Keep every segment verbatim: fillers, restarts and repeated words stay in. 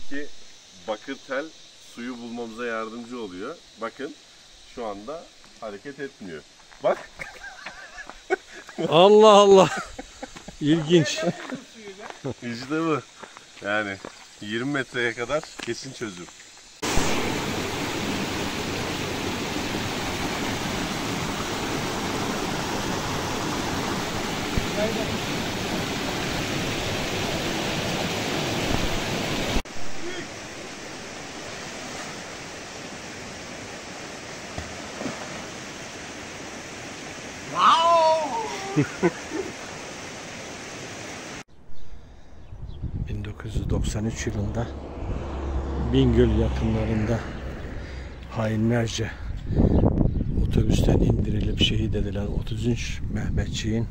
içindeki bakır tel suyu bulmamıza yardımcı oluyor. Bakın şu anda hareket etmiyor. Bak. Allah Allah. İlginç. İşte bu. Yani yirmi metreye kadar kesin çözüm. bin dokuz yüz doksan üç yılında Bingöl yakınlarında hainlerce otobüsten indirilip şehit edilen otuz üç Mehmetçiğin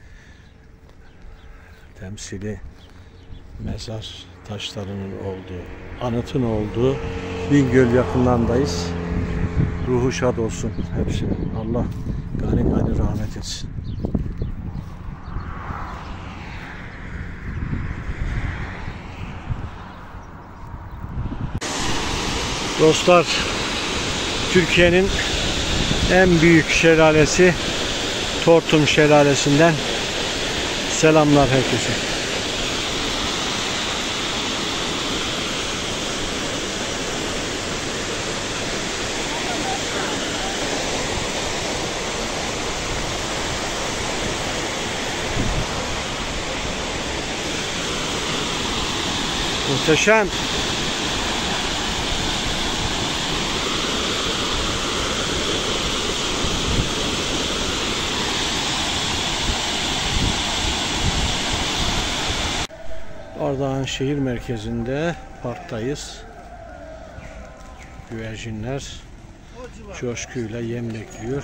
temsili mezar taşlarının olduğu, anıtın olduğu Bingöl yakınlarındayız. Ruhu şad olsun hepsinin. Allah gani gani rahmet etsin. Dostlar, Türkiye'nin en büyük şelalesi Tortum Şelalesi'nden selamlar herkese. Muhteşem. Ardahan şehir merkezinde parktayız. Güvercinler coşkuyla yem bekliyor.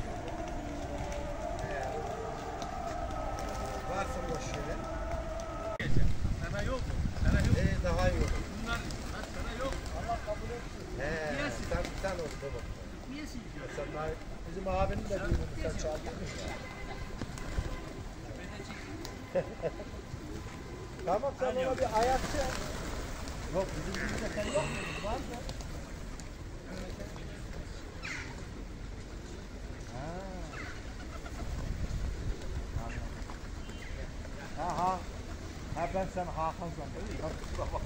Daha iyi olur. Bunlar sana yok. Allah kabul etsin. He. Sen sen ol baba. Niye silkiyorsun? Sen bizim abinin de düğününü sen çağırıyordun ya. Tamam sen ona bir ayakçı. Yok bizim bizde sen yok mu? Var mı? Ha ha. Ha ben sen Hakan zannediyorum.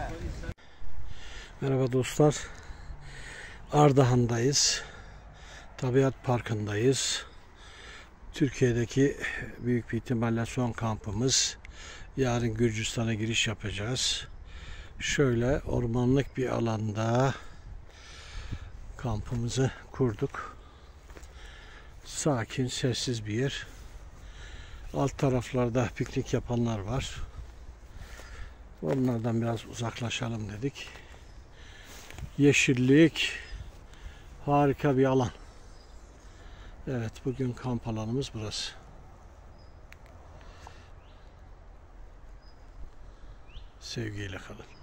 Merhaba dostlar. Ardahan'dayız. Tabiat Parkı'ndayız. Türkiye'deki büyük bir ihtimalle son kampımız. Yarın Gürcistan'a giriş yapacağız. Şöyle ormanlık bir alanda kampımızı kurduk. Sakin, sessiz bir yer. Alt taraflarda piknik yapanlar var. Onlardan biraz uzaklaşalım dedik. Yeşillik, harika bir alan. Evet, bugün kamp alanımız burası. Sevgiyle kalın.